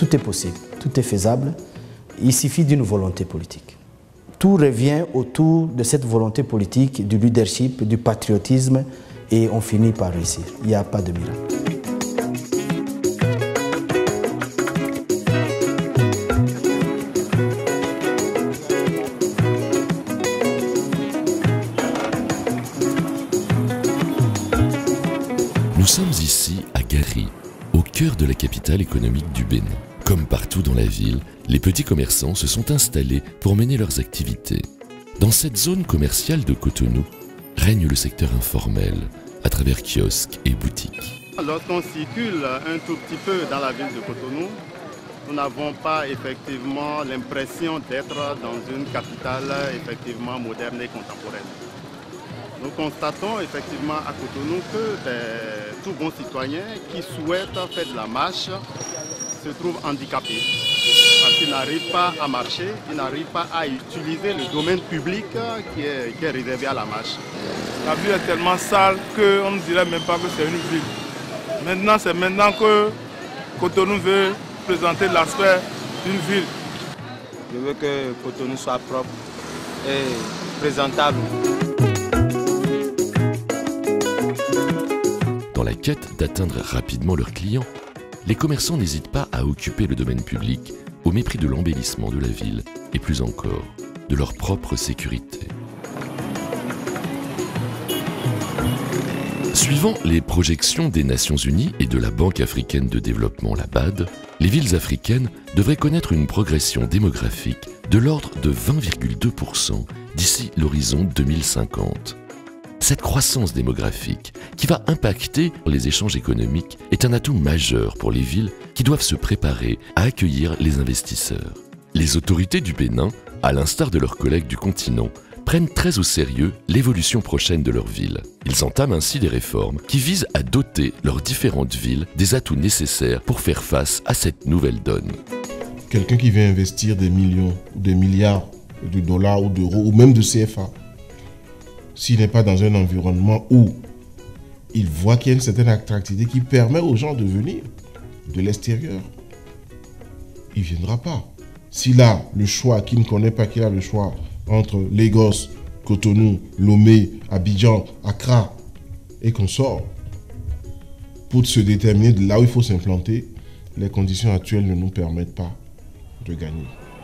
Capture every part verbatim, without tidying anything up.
tout est possible, tout est faisable. Il suffit d'une volonté politique. Tout revient autour de cette volonté politique, du leadership, du patriotisme, et on finit par réussir. Il n'y a pas de miracle. Nous sommes ici à Gari, au cœur de la capitale économique du Bénin. Comme partout dans la ville, les petits commerçants se sont installés pour mener leurs activités. Dans cette zone commerciale de Cotonou, règne le secteur informel, à travers kiosques et boutiques. Lorsqu'on circule un tout petit peu dans la ville de Cotonou, nous n'avons pas effectivement l'impression d'être dans une capitale effectivement moderne et contemporaine. Nous constatons effectivement à Cotonou que des tout bons citoyens qui souhaitent faire de la marche se trouvent handicapés parce qu'ils n'arrivent pas à marcher, ils n'arrivent pas à utiliser le domaine public qui est, qui est réservé à la marche. La ville est tellement sale qu'on ne dirait même pas que c'est une ville. Maintenant, c'est maintenant que Cotonou veut présenter l'aspect d'une ville. Je veux que Cotonou soit propre et présentable. Dans la quête d'atteindre rapidement leurs clients, les commerçants n'hésitent pas à occuper le domaine public au mépris de l'embellissement de la ville et plus encore, de leur propre sécurité. Suivant les projections des Nations Unies et de la Banque africaine de développement, la B A D, les villes africaines devraient connaître une progression démographique de l'ordre de vingt virgule deux pour cent d'ici l'horizon deux mille cinquante. Cette croissance démographique, qui va impacter les échanges économiques, est un atout majeur pour les villes qui doivent se préparer à accueillir les investisseurs. Les autorités du Bénin, à l'instar de leurs collègues du continent, prennent très au sérieux l'évolution prochaine de leur ville. Ils entament ainsi des réformes qui visent à doter leurs différentes villes des atouts nécessaires pour faire face à cette nouvelle donne. Quelqu'un qui veut investir des millions, des milliards de dollars ou d'euros ou même de C F A, s'il n'est pas dans un environnement où il voit qu'il y a une certaine attractivité qui permet aux gens de venir de l'extérieur, il ne viendra pas. S'il a le choix, qu'il ne connaît pas qu'il a le choix entre Lagos, Cotonou, Lomé, Abidjan, Accra et qu'on sort, pour se déterminer de là où il faut s'implanter, les conditions actuelles ne nous permettent pas de gagner.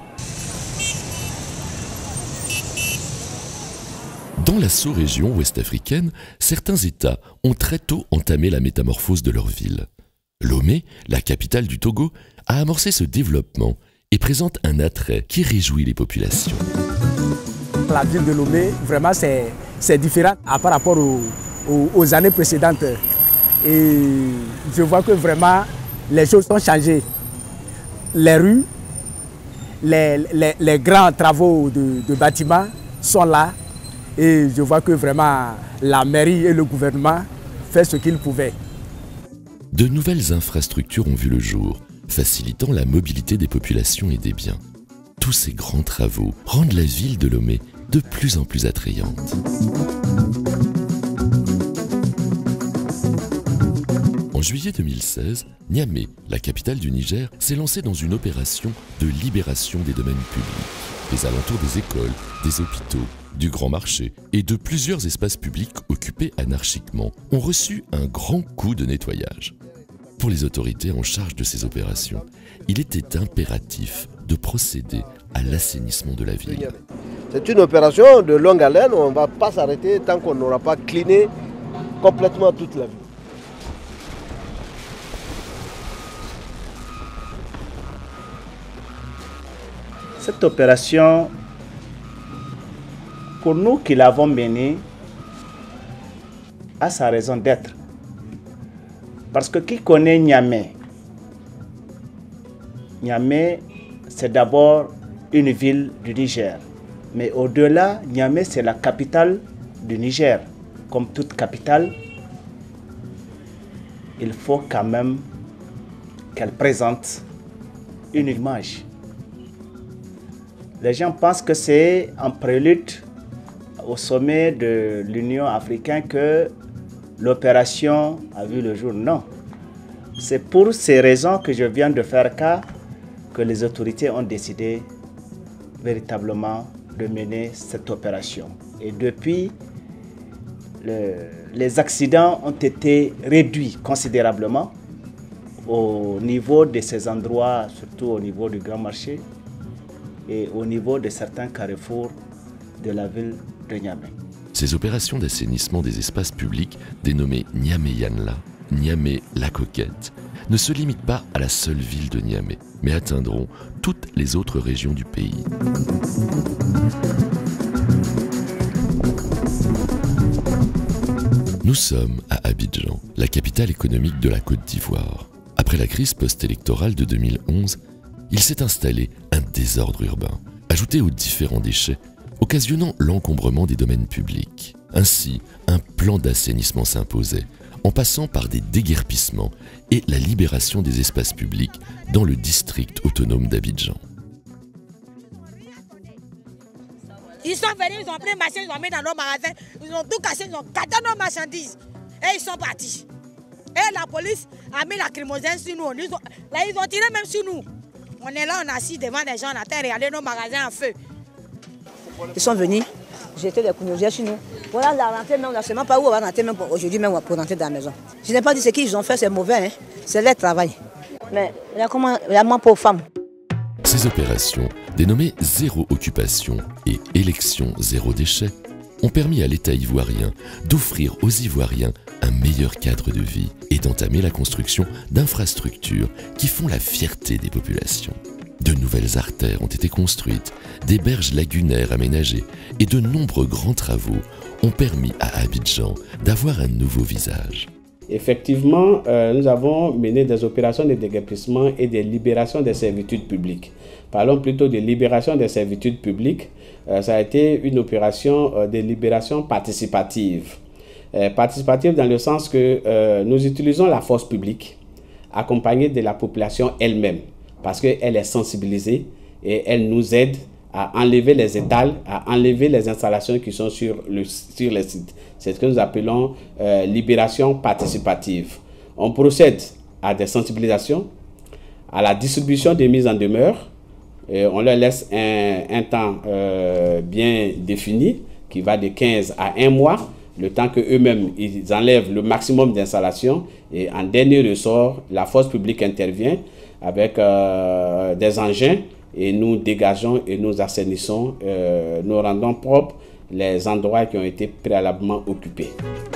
Dans la sous-région ouest-africaine, certains États ont très tôt entamé la métamorphose de leur ville. Lomé, la capitale du Togo, a amorcé ce développement et présente un attrait qui réjouit les populations. La ville de Lomé, vraiment, c'est différent par rapport aux, aux, aux années précédentes. Et je vois que vraiment, les choses ont changé. Les rues, les, les, les grands travaux de, de bâtiments sont là. Et je vois que vraiment la mairie et le gouvernement font ce qu'ils pouvaient. De nouvelles infrastructures ont vu le jour, facilitant la mobilité des populations et des biens. Tous ces grands travaux rendent la ville de Lomé de plus en plus attrayante. En juillet deux mille seize, Niamey, la capitale du Niger, s'est lancée dans une opération de libération des domaines publics. Les alentours des écoles, des hôpitaux, du grand marché et de plusieurs espaces publics occupés anarchiquement ont reçu un grand coup de nettoyage. Pour les autorités en charge de ces opérations, il était impératif de procéder à l'assainissement de la ville. C'est une opération de longue haleine, on ne va pas s'arrêter tant qu'on n'aura pas cleané complètement toute la ville. Cette opération, pour nous qui l'avons menée, a sa raison d'être. Parce que qui connaît Niamey? Niamey, c'est d'abord une ville du Niger. Mais au-delà, Niamey, c'est la capitale du Niger. Comme toute capitale, il faut quand même qu'elle présente une image. Les gens pensent que c'est en prélude au sommet de l'Union africaine que l'opération a vu le jour. Non. C'est pour ces raisons que je viens de faire cas que les autorités ont décidé véritablement de mener cette opération. Et depuis, le, les accidents ont été réduits considérablement au niveau de ces endroits, surtout au niveau du Grand Marché et au niveau de certains carrefours de la ville de Niamey. Ces opérations d'assainissement des espaces publics, dénommées Niamey Yanla, Niamey La Coquette, ne se limitent pas à la seule ville de Niamey, mais atteindront toutes les autres régions du pays. Nous sommes à Abidjan, la capitale économique de la Côte d'Ivoire. Après la crise post-électorale de deux mille onze, il s'est installé un désordre urbain, ajouté aux différents déchets, occasionnant l'encombrement des domaines publics. Ainsi, un plan d'assainissement s'imposait, en passant par des déguerpissements et la libération des espaces publics dans le district autonome d'Abidjan. Ils sont venus, ils ont pris les machines, ils ont mis dans nos magasins, ils ont tout cassé, ils ont gâté nos marchandises. Et ils sont partis. Et la police a mis la lacrymogène sur nous. Ils ont, là, ils ont tiré même sur nous. On est là, on est assis devant des gens, on a terre, regardé nos magasins en feu. Ils sont venus, j'étais des cougnosiers chez nous. Voilà la rentrée, même, on ne sait même pas où on va rentrer, même aujourd'hui, même pour rentrer dans la maison. Je n'ai pas dit ce qu'ils ont fait, c'est mauvais, hein. C'est leur travail. Mais il y a comment, il y a moins pour femmes. Ces opérations, dénommées Zéro Occupation et Élection Zéro Déchet, ont permis à l'État ivoirien d'offrir aux Ivoiriens un meilleur cadre de vie et d'entamer la construction d'infrastructures qui font la fierté des populations. De nouvelles artères ont été construites, des berges lagunaires aménagées et de nombreux grands travaux ont permis à Abidjan d'avoir un nouveau visage. Effectivement, euh, nous avons mené des opérations de déguerpissement et de libération des servitudes publiques. Parlons plutôt de libération des servitudes publiques. Euh, ça a été une opération euh, de libération participative. Euh, participative dans le sens que euh, nous utilisons la force publique accompagnée de la population elle-même parce qu'elle est sensibilisée et elle nous aide à enlever les étals, à enlever les installations qui sont sur le, sur le site. C'est ce que nous appelons euh, libération participative. On procède à des sensibilisations, à la distribution des mises en demeure. Et on leur laisse un, un temps euh, bien défini qui va de quinze à un mois, le temps qu'eux-mêmes ils enlèvent le maximum d'installations. Et en dernier ressort, la force publique intervient avec euh, des engins et nous dégageons et nous assainissons, euh, nous rendons propres les endroits qui ont été préalablement occupés.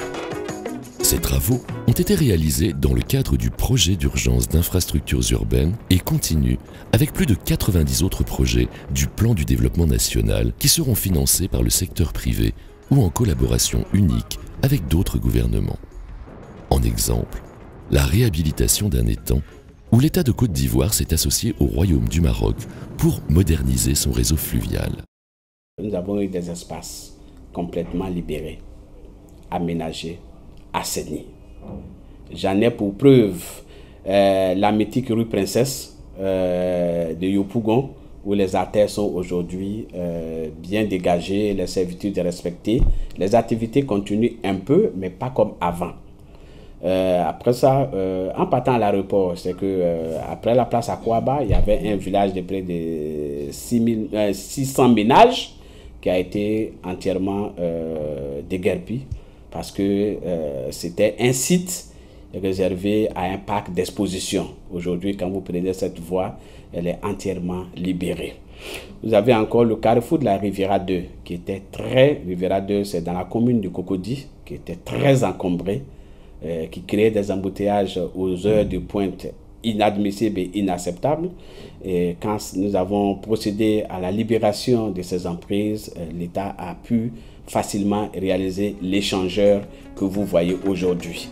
Ces travaux ont été réalisés dans le cadre du projet d'urgence d'infrastructures urbaines et continuent avec plus de quatre-vingt-dix autres projets du plan du développement national qui seront financés par le secteur privé ou en collaboration unique avec d'autres gouvernements. En exemple, la réhabilitation d'un étang où l'État de Côte d'Ivoire s'est associé au Royaume du Maroc pour moderniser son réseau fluvial. Nous avons eu des espaces complètement libérés, aménagés, assainis. J'en ai pour preuve euh, la mythique rue Princesse euh, de Yopougon, où les artères sont aujourd'hui euh, bien dégagées, les servitudes respectées. Les activités continuent un peu, mais pas comme avant. Euh, après ça, euh, en partant à l'aéroport, c'est que euh, après la place à Kouaba, il y avait un village de près de six cents ménages qui a été entièrement euh, déguerpi parce que euh, c'était un site réservé à un parc d'exposition. Aujourd'hui, quand vous prenez cette voie, elle est entièrement libérée. Vous avez encore le carrefour de la Riviera deux qui était très... Riviera deux, c'est dans la commune de Cocody, qui était très encombré. Euh, qui créait des embouteillages aux heures de pointe inadmissibles et inacceptables. Et quand nous avons procédé à la libération de ces emprises, euh, l'État a pu facilement réaliser l'échangeur que vous voyez aujourd'hui.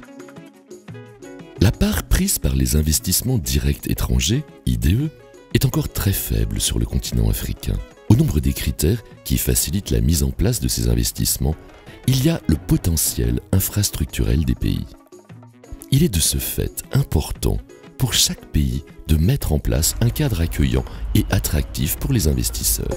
La part prise par les investissements directs étrangers, I D E, est encore très faible sur le continent africain. Au nombre des critères qui facilitent la mise en place de ces investissements, il y a le potentiel infrastructurel des pays. Il est de ce fait important pour chaque pays de mettre en place un cadre accueillant et attractif pour les investisseurs.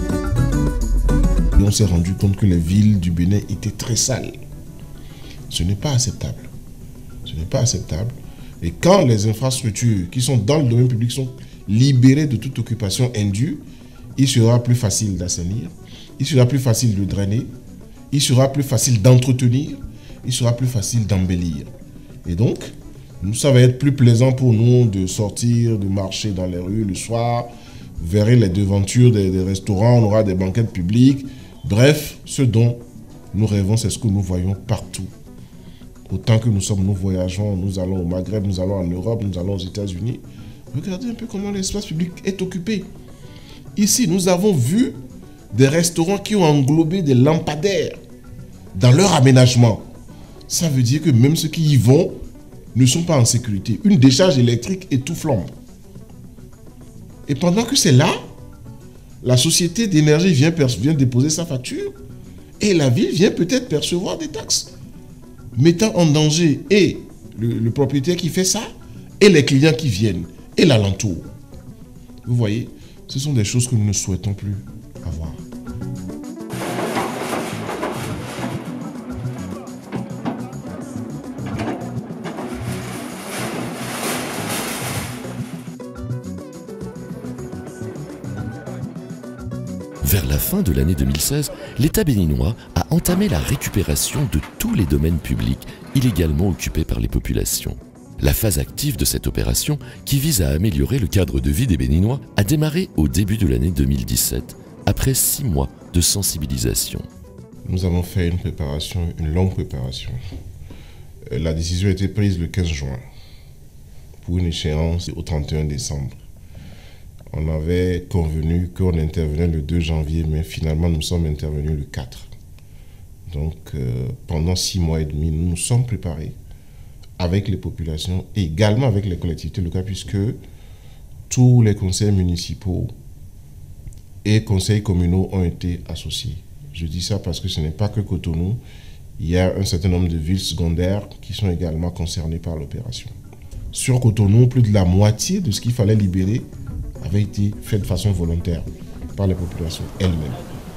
On s'est rendu compte que les villes du Bénin étaient très sales. Ce n'est pas acceptable. Ce n'est pas acceptable. Et quand les infrastructures qui sont dans le domaine public sont libérés de toute occupation indue, il sera plus facile d'assainir, il sera plus facile de drainer, il sera plus facile d'entretenir, il sera plus facile d'embellir. Et donc, ça va être plus plaisant pour nous de sortir, de marcher dans les rues le soir. Vous verrez les devantures des, des restaurants, on aura des banquettes publiques. Bref, ce dont nous rêvons, c'est ce que nous voyons partout. Autant que nous sommes, nous voyageons, nous allons au Maghreb, nous allons en Europe, nous allons aux États-Unis. Regardez un peu comment l'espace public est occupé. Ici, nous avons vu des restaurants qui ont englobé des lampadaires dans leur aménagement. Ça veut dire que même ceux qui y vont ne sont pas en sécurité. Une décharge électrique et tout flambe. Et pendant que c'est là, la société d'énergie vient, vient déposer sa facture et la ville vient peut-être percevoir des taxes, mettant en danger et le, le propriétaire qui fait ça et les clients qui viennent et l'alentour. Vous voyez, ce sont des choses que nous ne souhaitons plus avoir. Vers la fin de l'année deux mille seize, l'État béninois a entamé la récupération de tous les domaines publics illégalement occupés par les populations. La phase active de cette opération, qui vise à améliorer le cadre de vie des Béninois, a démarré au début de l'année deux mille dix-sept, après six mois de sensibilisation. Nous avons fait une préparation, une longue préparation. La décision a été prise le quinze juin pour une échéance au trente et un décembre. On avait convenu qu'on intervenait le deux janvier, mais finalement nous sommes intervenus le quatre. Donc euh, pendant six mois et demi, nous nous sommes préparés avec les populations et également avec les collectivités locales, puisque tous les conseils municipaux et conseils communaux ont été associés. Je dis ça parce que ce n'est pas que Cotonou, il y a un certain nombre de villes secondaires qui sont également concernées par l'opération. Sur Cotonou, plus de la moitié de ce qu'il fallait libérer avait été fait de façon volontaire par les populations elles-mêmes.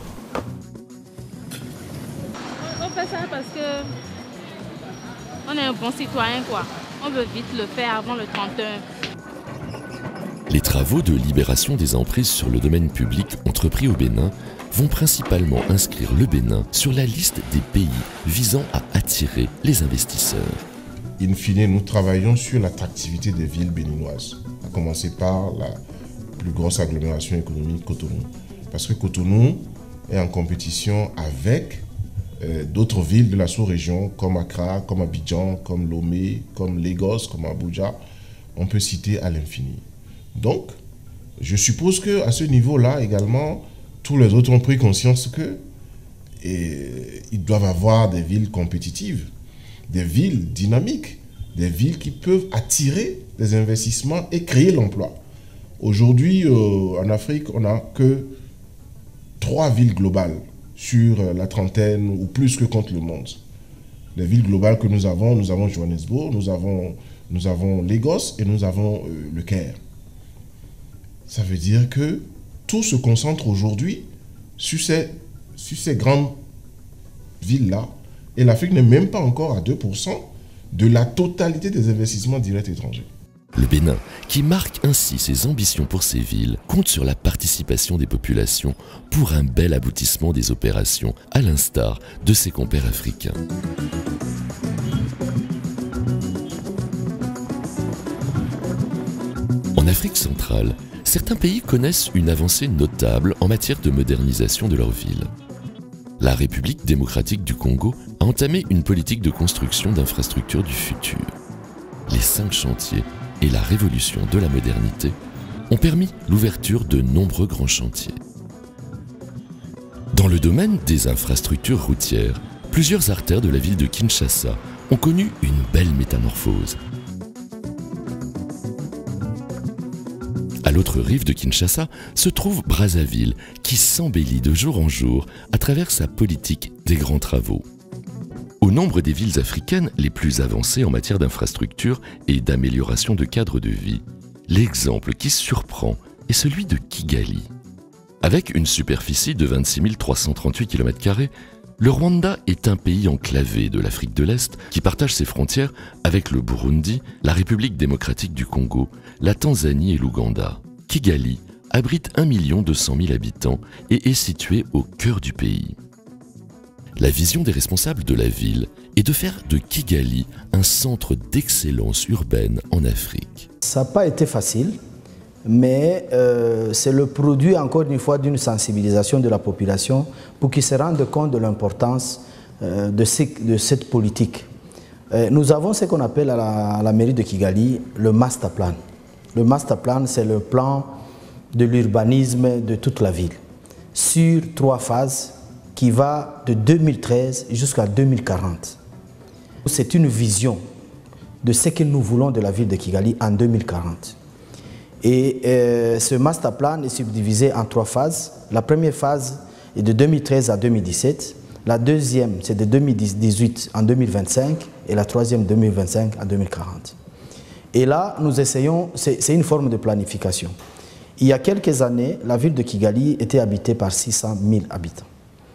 On fait ça parce que on est un bon citoyen, quoi. On veut vite le faire avant le trente et un. Les travaux de libération des emprises sur le domaine public entrepris au Bénin vont principalement inscrire le Bénin sur la liste des pays visant à attirer les investisseurs. In fine, nous travaillons sur l'attractivité des villes béninoises, à commencer par la plus grosse agglomération économique, Cotonou. Parce que Cotonou est en compétition avec euh, d'autres villes de la sous-région, comme Accra, comme Abidjan, comme Lomé, comme Lagos, comme Abuja. On peut citer à l'infini. Donc, je suppose qu'à ce niveau-là également, tous les autres ont pris conscience que et, ils doivent avoir des villes compétitives, des villes dynamiques, des villes qui peuvent attirer des investissements et créer l'emploi. Aujourd'hui, euh, en Afrique, on n'a que trois villes globales sur euh, la trentaine ou plus que compte le monde. Les villes globales que nous avons, nous avons Johannesburg, nous avons, nous avons Lagos et nous avons euh, le Caire. Ça veut dire que tout se concentre aujourd'hui sur ces, sur ces grandes villes-là. Et l'Afrique n'est même pas encore à deux pour cent de la totalité des investissements directs étrangers. Le Bénin, qui marque ainsi ses ambitions pour ces villes, compte sur la participation des populations pour un bel aboutissement des opérations, à l'instar de ses compères africains. En Afrique centrale, certains pays connaissent une avancée notable en matière de modernisation de leurs villes. La République démocratique du Congo a entamé une politique de construction d'infrastructures du futur. Les cinq chantiers et la révolution de la modernité ont permis l'ouverture de nombreux grands chantiers. Dans le domaine des infrastructures routières, plusieurs artères de la ville de Kinshasa ont connu une belle métamorphose. À l'autre rive de Kinshasa se trouve Brazzaville, qui s'embellit de jour en jour à travers sa politique des grands travaux. Au nombre des villes africaines les plus avancées en matière d'infrastructures et d'amélioration de cadre de vie, l'exemple qui surprend est celui de Kigali. Avec une superficie de vingt-six mille trois cent trente-huit kilomètres carrés, le Rwanda est un pays enclavé de l'Afrique de l'Est qui partage ses frontières avec le Burundi, la République démocratique du Congo, la Tanzanie et l'Ouganda. Kigali abrite un million deux cent mille habitants et est située au cœur du pays. La vision des responsables de la ville est de faire de Kigali un centre d'excellence urbaine en Afrique. Ça n'a pas été facile, mais euh, c'est le produit encore une fois d'une sensibilisation de la population pour qu'ils se rendent compte de l'importance euh, de, de cette politique. Euh, nous avons ce qu'on appelle à la, à la mairie de Kigali le master plan. Le master plan, c'est le plan de l'urbanisme de toute la ville, sur trois phases qui va de deux mille treize jusqu'à deux mille quarante. C'est une vision de ce que nous voulons de la ville de Kigali en deux mille quarante. Et euh, ce master plan est subdivisé en trois phases. La première phase est de deux mille treize à deux mille dix-sept. La deuxième, c'est de deux mille dix-huit à deux mille vingt-cinq. Et la troisième, deux mille vingt-cinq à deux mille quarante. Et là, nous essayons, c'est une forme de planification. Il y a quelques années, la ville de Kigali était habitée par six cent mille habitants.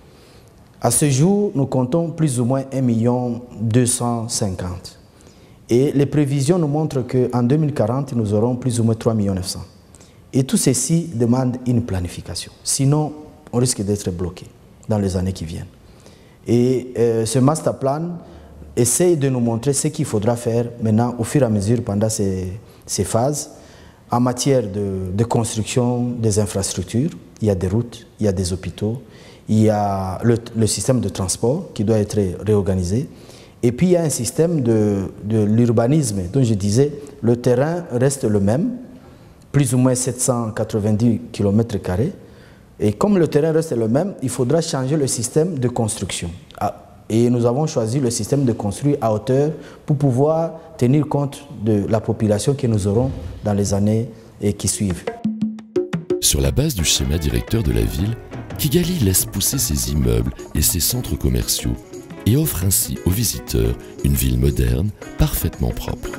À ce jour, nous comptons plus ou moins un million deux cent cinquante. Et les prévisions nous montrent qu'en deux mille quarante, nous aurons plus ou moins trois millions neuf cents. Et tout ceci demande une planification. Sinon, on risque d'être bloqué dans les années qui viennent. Et euh, ce master plan essaye de nous montrer ce qu'il faudra faire maintenant au fur et à mesure pendant ces, ces phases en matière de, de construction des infrastructures. Il y a des routes, il y a des hôpitaux, il y a le, le système de transport qui doit être réorganisé. Et puis il y a un système de, de l'urbanisme dont je disais, le terrain reste le même, plus ou moins sept cent quatre-vingt-dix kilomètres carrés. Et comme le terrain reste le même, il faudra changer le système de construction. Et nous avons choisi le système de construire à hauteur pour pouvoir tenir compte de la population que nous aurons dans les années qui suivent. Sur la base du schéma directeur de la ville, Kigali laisse pousser ses immeubles et ses centres commerciaux et offre ainsi aux visiteurs une ville moderne, parfaitement propre.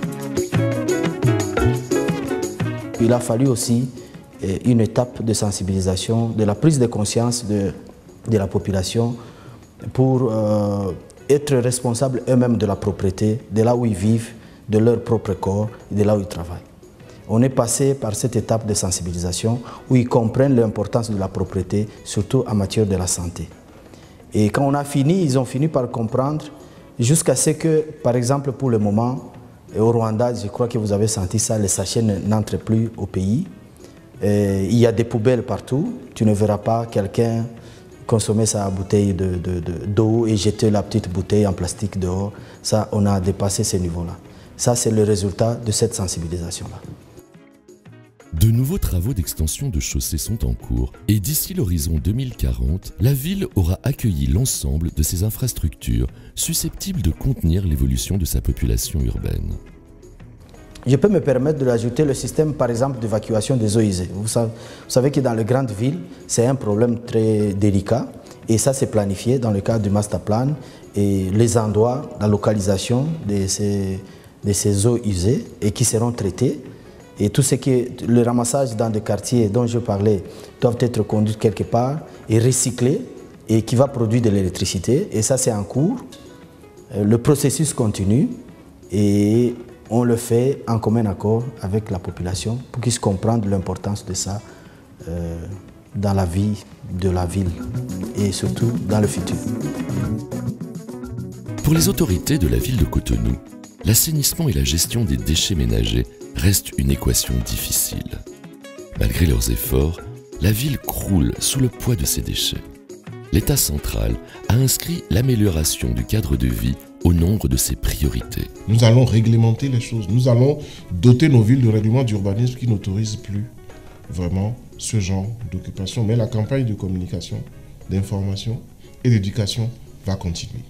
Il a fallu aussi une étape de sensibilisation, de la prise de conscience de, de la population pour euh, être responsables eux-mêmes de la propriété, de là où ils vivent, de leur propre corps et de là où ils travaillent. On est passé par cette étape de sensibilisation où ils comprennent l'importance de la propriété, surtout en matière de la santé. Et quand on a fini, ils ont fini par comprendre jusqu'à ce que, par exemple, pour le moment, au Rwanda, je crois que vous avez senti ça, les sachets n'entrent plus au pays. Et il y a des poubelles partout. Tu ne verras pas quelqu'un consommer sa bouteille d'eau de, de, de, et jeter la petite bouteille en plastique dehors. Ça, on a dépassé ce niveau-là. Ça, c'est le résultat de cette sensibilisation-là. De nouveaux travaux d'extension de chaussées sont en cours et d'ici l'horizon deux mille quarante, la ville aura accueilli l'ensemble de ses infrastructures susceptibles de contenir l'évolution de sa population urbaine. Je peux me permettre de rajouter le système, par exemple, d'évacuation des eaux usées. Vous savez, vous savez que dans les grandes villes, c'est un problème très délicat et ça, c'est planifié dans le cadre du master plan et les endroits, la localisation de ces, de ces eaux usées et qui seront traitées. Et tout ce qui est le ramassage dans des quartiers dont je parlais doivent être conduits quelque part et recyclés et qui va produire de l'électricité. Et ça, c'est en cours. Le processus continue et on le fait en commun accord avec la population pour qu'ils comprennent l'importance de ça euh, dans la vie de la ville et surtout dans le futur. Pour les autorités de la ville de Cotonou, l'assainissement et la gestion des déchets ménagers restent une équation difficile. Malgré leurs efforts, la ville croule sous le poids de ces déchets. L'État central a inscrit l'amélioration du cadre de vie au nombre de ses priorités. Nous allons réglementer les choses. Nous allons doter nos villes de règlements d'urbanisme qui n'autorisent plus vraiment ce genre d'occupation. Mais la campagne de communication, d'information et d'éducation va continuer.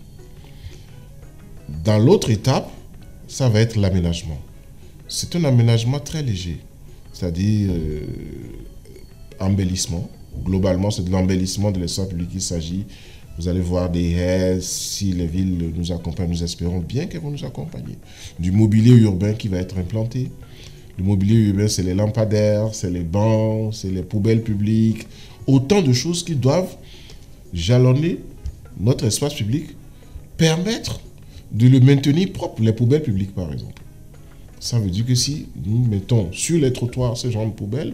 Dans l'autre étape, ça va être l'aménagement. C'est un aménagement très léger, c'est-à-dire euh, embellissement. Globalement, c'est de l'embellissement de l'espace public qu'il s'agit. Vous allez voir des haies, si les villes nous accompagnent, nous espérons bien qu'elles vont nous accompagner. Du mobilier urbain qui va être implanté. Le mobilier urbain, c'est les lampadaires, c'est les bancs, c'est les poubelles publiques. Autant de choses qui doivent jalonner notre espace public, permettre de le maintenir propre, les poubelles publiques par exemple. Ça veut dire que si nous mettons sur les trottoirs ce genre de poubelles,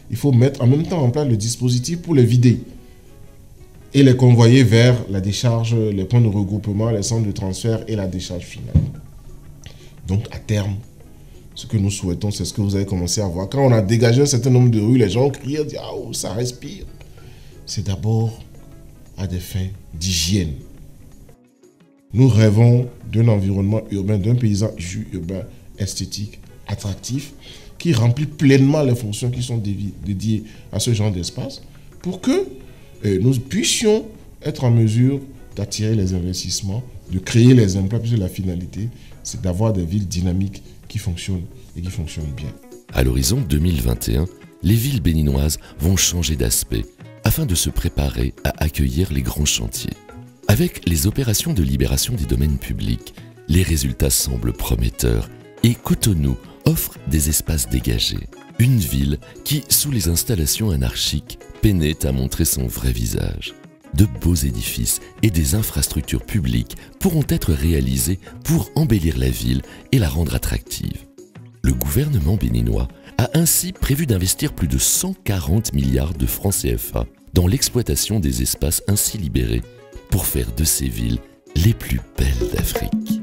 il faut mettre en même temps en place le dispositif pour les vider et les convoyer vers la décharge, les points de regroupement, les centres de transfert et la décharge finale. Donc à terme, ce que nous souhaitons, c'est ce que vous avez commencé à voir. Quand on a dégagé un certain nombre de rues, les gens crient, disent « Ah, oh, ça respire ». C'est d'abord à des fins d'hygiène. Nous rêvons d'un environnement urbain, d'un paysage urbain esthétique, attractif, qui remplit pleinement les fonctions qui sont dédiées à ce genre d'espace pour que euh, nous puissions être en mesure d'attirer les investissements, de créer les emplois, puisque la finalité, c'est d'avoir des villes dynamiques qui fonctionnent et qui fonctionnent bien. À l'horizon deux mille vingt et un, les villes béninoises vont changer d'aspect afin de se préparer à accueillir les grands chantiers. Avec les opérations de libération des domaines publics, les résultats semblent prometteurs et Cotonou offre des espaces dégagés. Une ville qui, sous les installations anarchiques, peinait à montrer son vrai visage. De beaux édifices et des infrastructures publiques pourront être réalisés pour embellir la ville et la rendre attractive. Le gouvernement béninois a ainsi prévu d'investir plus de cent quarante milliards de francs C F A dans l'exploitation des espaces ainsi libérés pour faire de ces villes les plus belles d'Afrique.